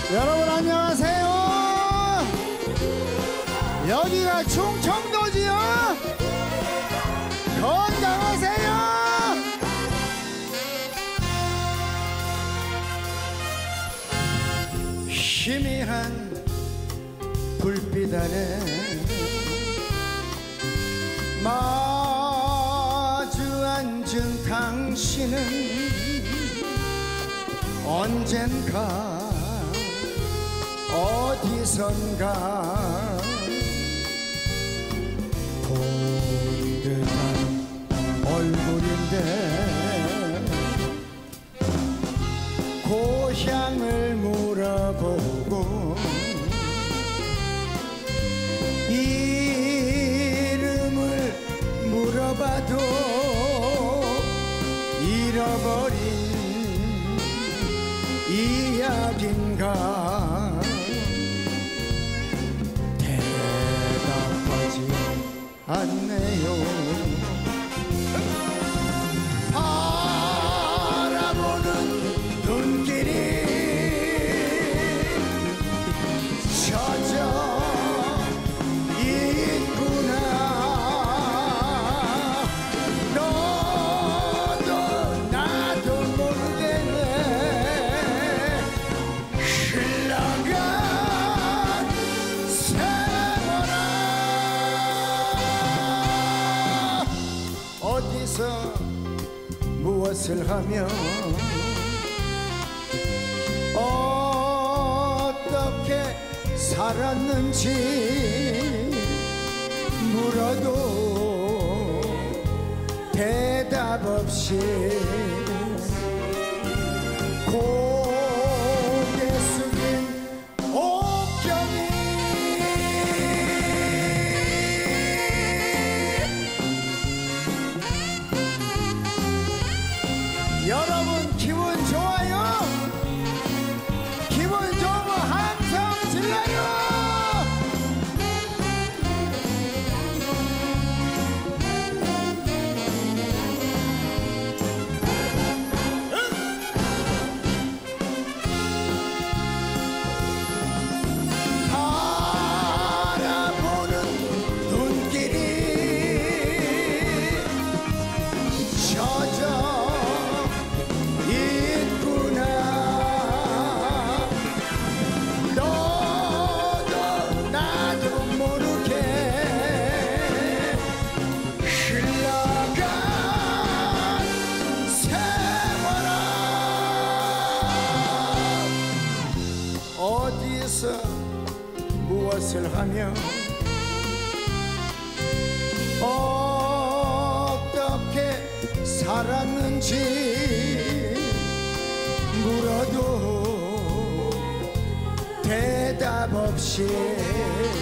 여러분 안녕하세요. 여기가 충청도지요. 건강하세요. 희미한 불빛 아래 마주 앉은 당신은 언젠가 어디선가 본 듯한 얼굴인데 고향을 물어보고 이름을 물어봐도 잃어버린 이야기인가 대답하지 않네요. 바라보는 눈길이 젖어 있구나. 너도 나도 모르겠네. 흘러간 세월아. 어디서 무엇을 하며 어떻게 살았는지 물어도 대답 없이 고개 숙인 옥경이. 여러분 기분 좋아요? 기분 좋으면 함성 질러요. 바라보는 눈길이 젖어 있구나. 너도 나도 모르게 흘러간 세월아. 어디서 무엇을 하며 어떻게 살았는지 물어도 대답 없이